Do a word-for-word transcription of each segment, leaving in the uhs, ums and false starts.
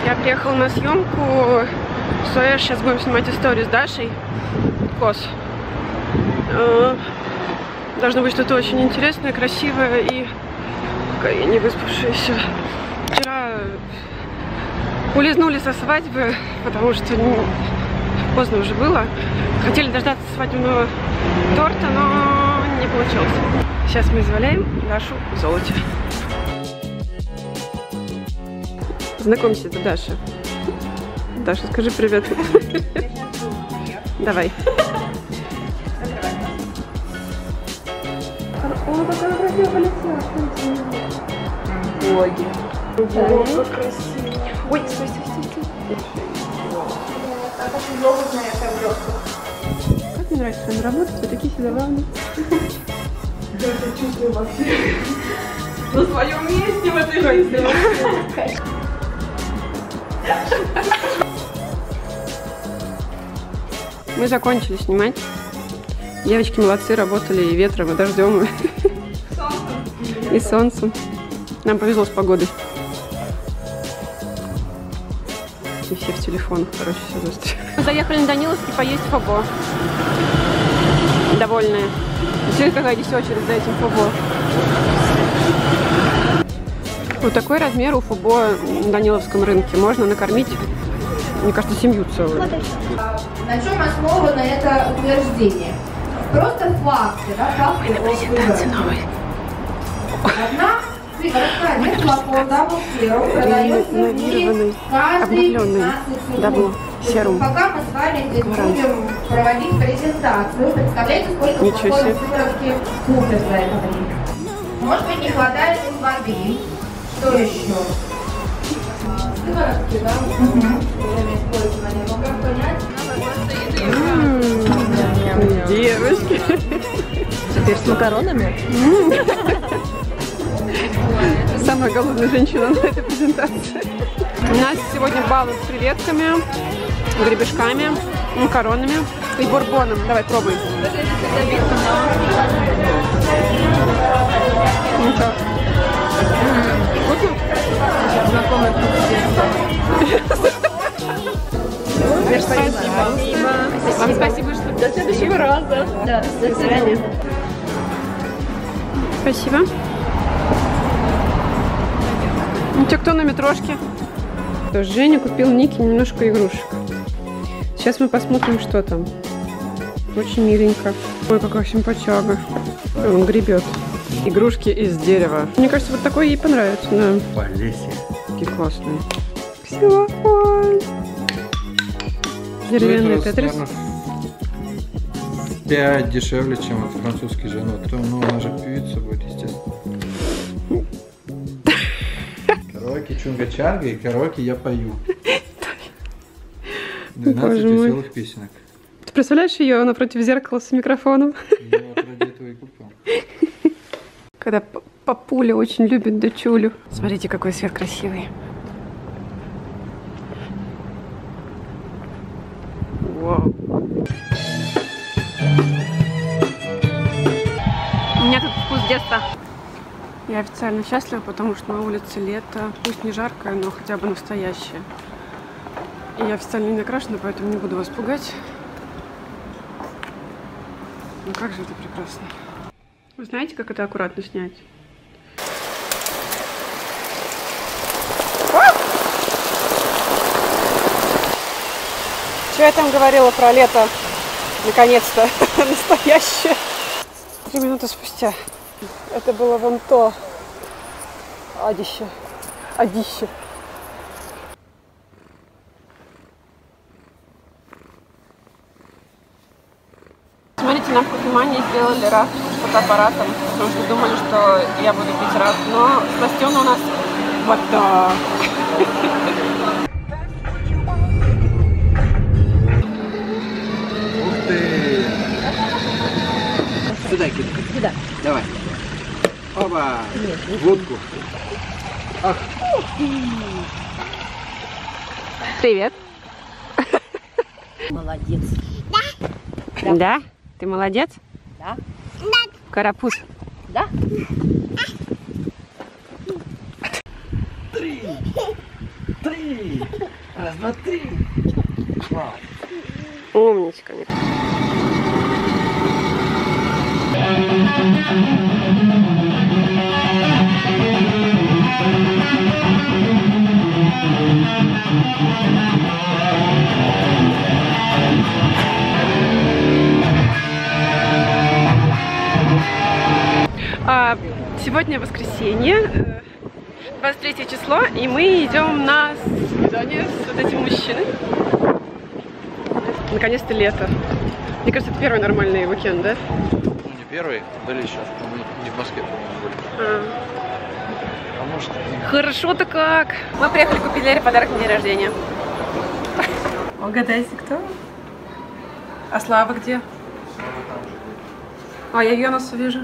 Я приехала на съемку. Что сейчас будем снимать историю с Дашей. Кос. Должно быть что-то очень интересное, красивое и какая я не выспавшаяся. Вчера улизнули со свадьбы, потому что ну, поздно уже было. Хотели дождаться свадебного торта, но не получилось. Сейчас мы изваляем Дашу в золоте. Знакомься, это Даша. Даша, скажи привет. Давай. О, какая красивая полетела. Боги. Ого, как красиво. Ой, стой, стой, стой, стой. А как удобная эта блёстка. Как мне нравится с вами работать, вы такие все забавные. Я себя чувствую вообще на своем месте в этой жизни. Мы закончили снимать. Девочки молодцы, работали и ветром, и дождем, и, и солнцем. Нам повезло с погодой. И все в телефонах, короче, все быстро. Мы заехали на Даниловский поесть фобо. Довольные. Все какая здесь очередь за этим фобо. Вот такой размер у фобо на Даниловском рынке. Можно накормить, мне кажется, семью целую. На чем основано это утверждение? Просто факты, да, факты о выборке. Одна городская метфлакон Double Serum продается в мире каждые пятнадцать секунд. Пока мы с вами здесь будем проводить презентацию, представляете, сколько флаконов сыворотки купят за это время? Может быть, не хватает им воды. Что еще? Сыворотки, да? Время использования. Но как понять? Девочки. Теперь с макаронами? Самая голодная женщина на этой презентации. У нас сегодня баллы с креветками, гребешками, макаронами и бурбоном. Давай, пробуй. Ну что? Вкусно? Знакомый вкус. Спасибо. Вам спасибо, что до следующего раза. Да, до свидания. Спасибо. Ну что, кто на метрошке? Женя купил Нике немножко игрушек. Сейчас мы посмотрим, что там. Очень миленько. Ой, какая симпатяга. Он гребет. Игрушки из дерева. Мне кажется, вот такой ей понравится. Да. Полесье. Такие классные. Все. Ой. Деревянный тетрис. пять дешевле, чем вот французский женот. Ну, она же певица будет, естественно. Караоке чунга-чанга и караоке я пою. двенадцать веселых песенок. Ты представляешь ее напротив зеркала с микрофоном? Я вот ради этого и купил. Когда папуля очень любит дочулю. Смотрите, какой свет красивый. Вау. У меня тут вкус детства. Я официально счастлива, потому что на улице лето. Пусть не жаркое, но хотя бы настоящее. И я официально не накрашена, поэтому не буду вас пугать. Ну как же это прекрасно. Вы знаете, как это аккуратно снять? Что я там говорила про лето? Наконец-то настоящее. Три минуты спустя. Это было вон то адище. Адище. Смотрите, нам в кофемании сделали раф с фотоаппаратом, потому что думали, что я буду пить раф. Но Бастиона у нас вот так. Ух ты! Сюда кидай. Сюда. Давай. Оба! Водку. Ах. Привет. Молодец. Да? Да? Ты молодец? Да. Карапуз. Да? Три. Три! Раз, два, три! Вау! Умничка. А, сегодня воскресенье, двадцать третье число, и мы идем на свидание с вот этим мужчиной. Наконец-то лето. Мне кажется, это первый нормальный уикенд, да? Ну, не первый, были сейчас, мы не в Москве, по-моему, были. А. А может, Хорошо-то как! Мы приехали, купили Лере подарок на день рождения. Угадайте, кто? А Слава где? А, я ее носу вижу.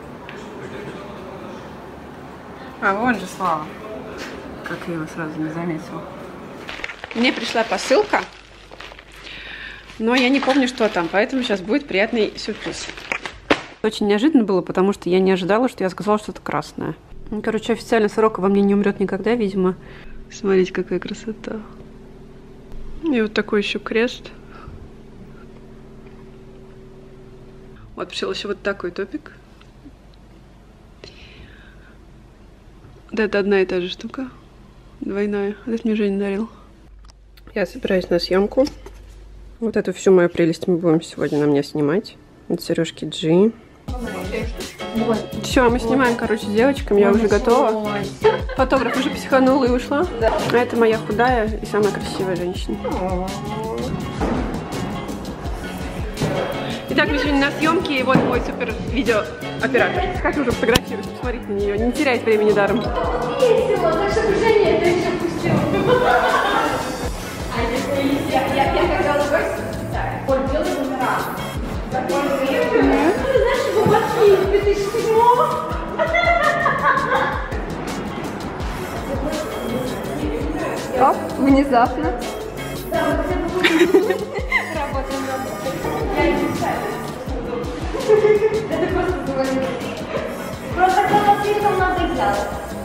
А, вон же Слава. Как я его сразу не заметила. Мне пришла посылка, но я не помню, что там, поэтому сейчас будет приятный сюрприз. Очень неожиданно было, потому что я не ожидала, что я сказала что-то красное. Короче, официально сорока во мне не умрет никогда, видимо. Смотрите, какая красота. И вот такой еще крест. Вот пришел еще вот такой топик. Да, это одна и та же штука. Двойная. Это мне Женя дарил. Я собираюсь на съемку. Вот эту всю мою прелесть мы будем сегодня на мне снимать. Это сережки G. Все, мы снимаем, короче, с девочками. Я уже готова. Фотограф уже психанула и ушла. А это моя худая и самая красивая женщина. Итак, мы сегодня на съемке, и вот мой супер видеооператор. Как уже фотографируюсь, посмотрите на нее, не теряет времени даром. Весело, так что Женя это еще пустил. Я когда в гости специально. Оль, делай номера. Ты знаешь, что Батки две тысячи седьмого? Оп, внезапно. Работаем, работаем. Я не знаю. Это просто звонит. Просто когда слишком надо делать.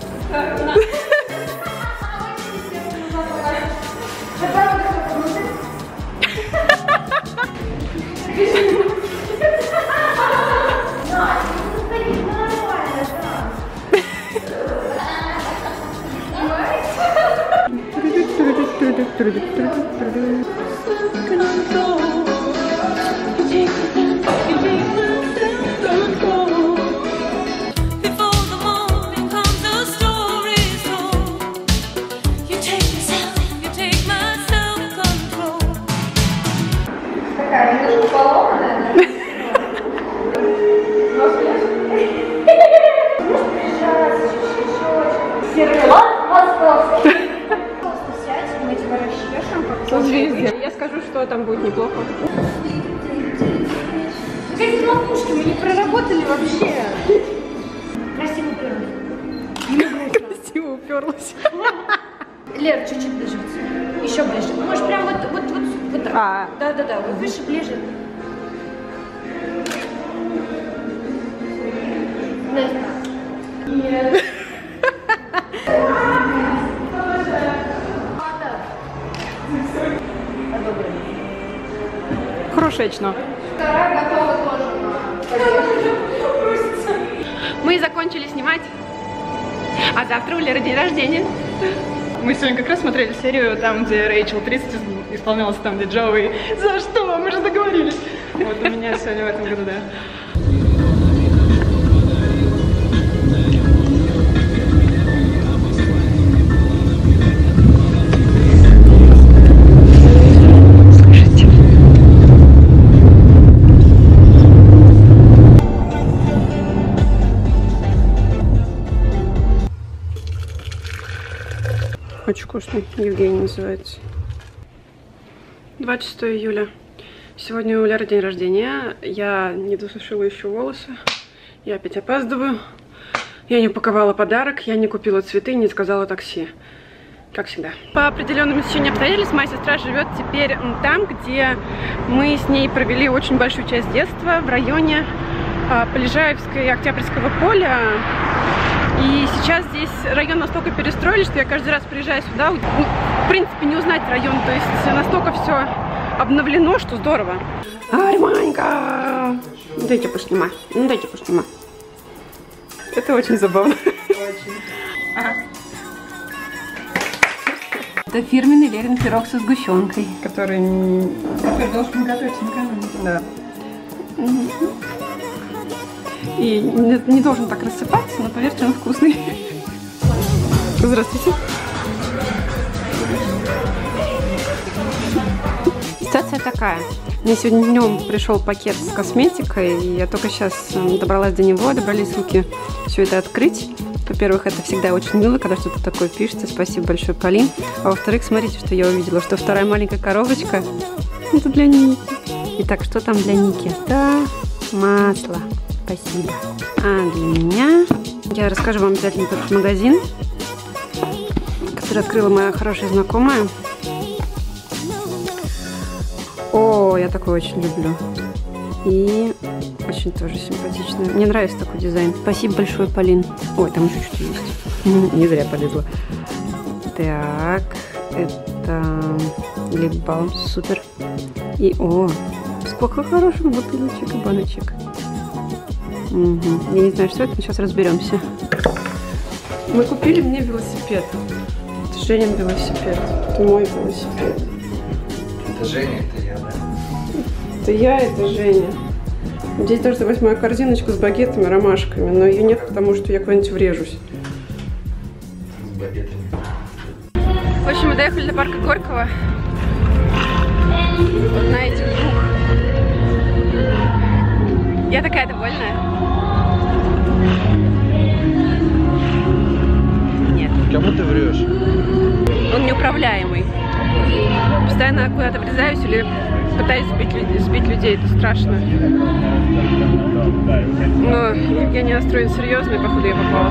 Такая немножко поломанная, да? Сервелат московский. Просто сядь, мы тебя расчешем. Я скажу, что там будет неплохо. Какие макушки, мы не проработали вообще. Красиво уперлась. Красиво уперлась. Лер, чуть-чуть ближе. Еще ближе. Можешь прям вот, вот, вот, вот так. А. Да-да-да, вот выше, ближе. Нет. Хорошечно. Вторая готова тоже. Мы закончили снимать, а завтра у Леры день рождения. Мы сегодня как раз смотрели серию, там, где Рэйчел тридцать исполнялась, там, где Джоуи. За что? Мы же договорились. Вот у меня сегодня в этом году, да. Очень вкусный. Евгений называется. двадцать шестое июля. Сегодня у Леры день рождения. Я не досушила еще волосы. Я опять опаздываю. Я не упаковала подарок. Я не купила цветы, не сказала такси. Как всегда. По определенным течениям обстоятельств моя сестра живет теперь там, где мы с ней провели очень большую часть детства, в районе Полежаевского и Октябрьского поля. И сейчас здесь район настолько перестроили, что я каждый раз приезжаю сюда, ну, в принципе, не узнать район. То есть настолько все обновлено, что здорово. Арманька! Дайте поснимать. Ну, дайте поснимать. Это очень забавно. Очень. Ага. Это фирменный Лерин пирог со сгущенкой, который... Который должен готовиться накануне. Да. И не, не должен так рассыпаться, но поверьте, он вкусный. Здравствуйте. Ситуация такая. Мне сегодня днем пришел пакет с косметикой, и я только сейчас добралась до него, добрались руки все это открыть. Во-первых, это всегда очень мило, когда что-то такое пишется. Спасибо большое, Полин. А во-вторых, смотрите, что я увидела, что вторая маленькая коробочка — это для Ники. Итак, что там для Ники? Да, масло. Спасибо. А для меня... Я расскажу вам обязательно про этот магазин, который открыла моя хорошая знакомая. О, я такой очень люблю. И очень тоже симпатичная. Мне нравится такой дизайн. Спасибо большое, Полин. Ой, там еще что-то есть. Не зря полезла. Так, это лип-балм. Супер. И, о, сколько хороших бутылочек и баночек. Угу. Я не знаю, что это, но сейчас разберемся. Мы купили мне велосипед. Это Женин велосипед. Это мой велосипед. Это Женя, это я, да? Это я, это Женя. Здесь должна быть моя корзиночка с багетами, ромашками, но ее нет, потому что я куда-нибудь врежусь. С багетами. В общем, мы доехали до парка Горького. Вот на этих двух. Я такая довольная. Нет. Кому ты врешь? Он неуправляемый. Постоянно куда-то врезаюсь или пытаюсь сбить, людей, сбить людей. Это страшно. Но Евгений настроен серьезно, и походу я попала.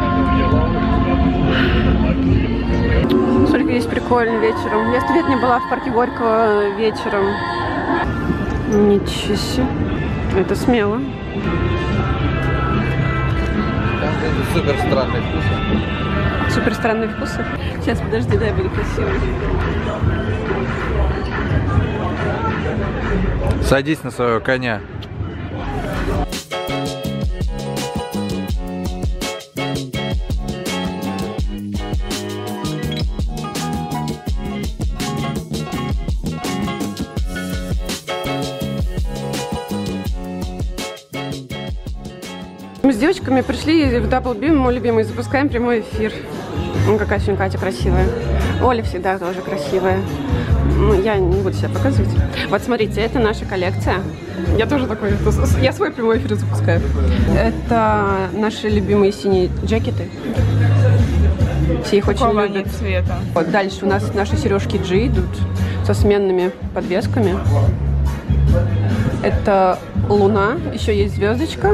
Сколько здесь прикольно вечером. Я сто лет не была в парке Горького вечером. Ничего себе. Это смело. Супер странный вкус. Супер странные вкусы. Сейчас, подожди, дай буду красивый. Садись на своего коня. Мы с девочками пришли в Double Beam, мой любимый, запускаем прямой эфир. Ну, какая сегодня Катя красивая. Оля всегда тоже красивая. Ну, я не буду себя показывать. Вот смотрите, это наша коллекция. Я тоже такой, я свой прямой эфир запускаю. Это наши любимые синие джекеты. Все их очень Какого любят. Цвета? Вот дальше у нас наши сережки G идут со сменными подвесками. Это луна, еще есть звездочка.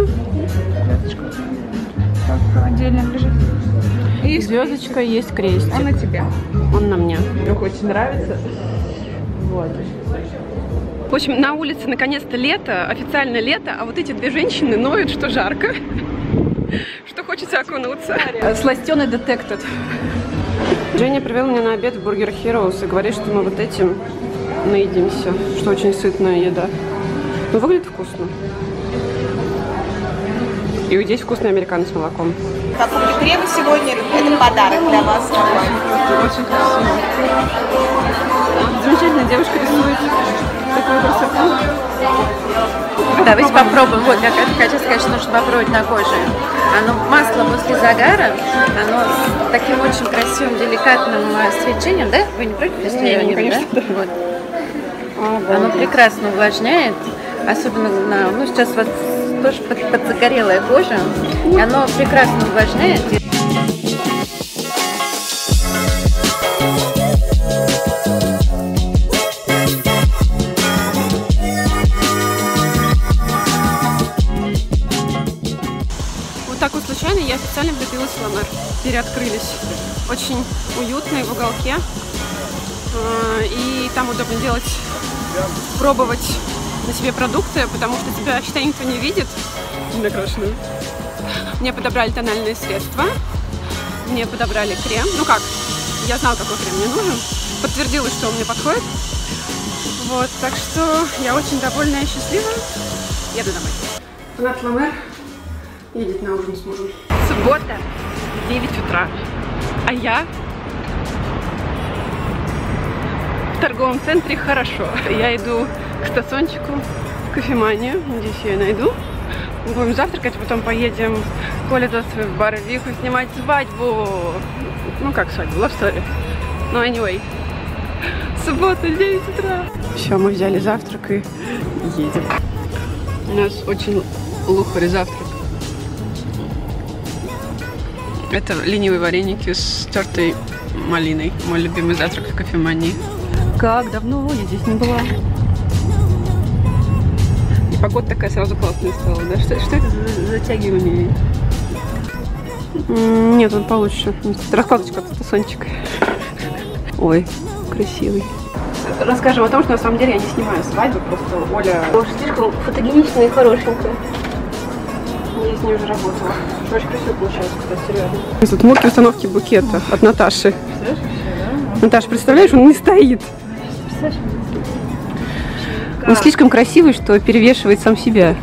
Отдельно лежит. И звездочка, есть крестик. Он на тебе. Он на мне. Мне очень нравится. Вот. В общем, на улице наконец-то лето, официально лето, а вот эти две женщины ноют, что жарко, что хочется окунуться. Сластеный детектед. Женя привел меня на обед в Burger Heroes и говорит, что мы вот этим наедимся, что очень сытная еда. Но выглядит вкусно. И здесь вкусный американо с молоком. Покупки крема сегодня – это подарок для вас. Очень красиво. Замечательная девушка рисует такую красоту. Давайте попробуем. Вот, я хочу сказать, что нужно попробовать на коже. Оно масло после загара, оно с таким очень красивым, деликатным свечением, да? Вы не против, если я не конечно, да? Вот. А, оно прекрасно увлажняет, особенно на, ну, сейчас вот тоже под, подзагорелая кожа, и оно прекрасно увлажняет. Вот так вот случайно я официально влюбилась в Ламер. Переоткрылись. Очень уютные в уголке. И там удобно делать, пробовать на себе продукты, потому что тебя, считай, никто не видит. Накрашенную. Мне подобрали тональные средства. мне подобрали крем. Ну как, я знала, какой крем мне нужен. Подтвердилось, что он мне подходит. Вот, так что я очень довольна и счастлива. Еду домой. Нат Ламер едет на ужин с мужем. Суббота, девять утра. А я в торговом центре «Хорошо». Я иду к стациончику, в кофеманию. Надеюсь, я ее найду. Будем завтракать, потом поедем к Оле Досовой в Барвиху снимать свадьбу. Ну как свадьбу, love story. Но anyway. Суббота, девять утра. Все, мы взяли завтрак и едем. У нас очень лухарь завтрак. Это ленивые вареники с тертой малиной. Мой любимый завтрак в кофемании. Как давно я здесь не была. И погода такая сразу классная стала, да? Что, что это за затягивание? Нет, он получше. Раскладочка от стациончика. Ой, красивый. Расскажем о том, что на самом деле я не снимаю свадьбу, просто Оля слишком фотогеничная и хорошенькая. Я с ней уже работала. Очень красиво получается, кстати, серьезно. Тут муки установки букета от Наташи. Наташа, представляешь, он не стоит. Он слишком красивый, что перевешивает сам себя.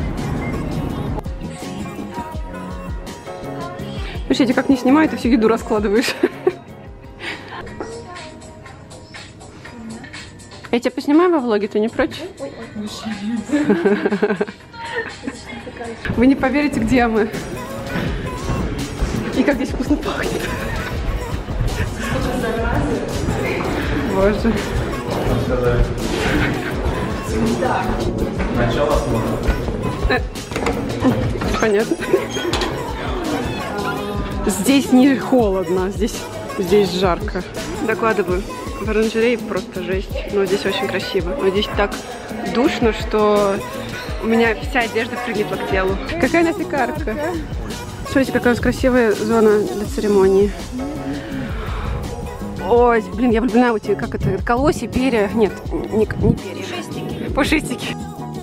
Слушайте, как не снимаю, ты всю еду раскладываешь. Я тебя поснимаю во влоге, ты не против? Вы не поверите, где мы. И как здесь вкусно пахнет. Боже. Понятно. Здесь не холодно, здесь, здесь жарко. Докладываю. В оранжерее просто жесть. Но здесь очень красиво. Но здесь так душно, что у меня вся одежда прилипла к телу. Какая нафиг арка? Смотрите, какая у нас красивая зона для церемонии. Ой, блин, я влюблена в эти, как это, колосья, перья. Нет, не, не перья. Пушистики. Пушистики.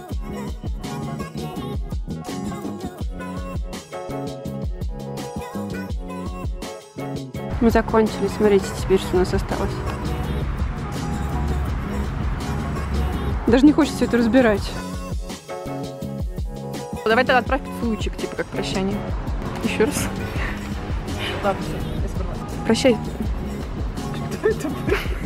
Мы закончили. Смотрите теперь, что у нас осталось. Даже не хочется все это разбирать. Давай тогда отправь поцелуйчик, типа как прощание. Еще раз. Ладно, все, я справилась. Прощай. Что это было?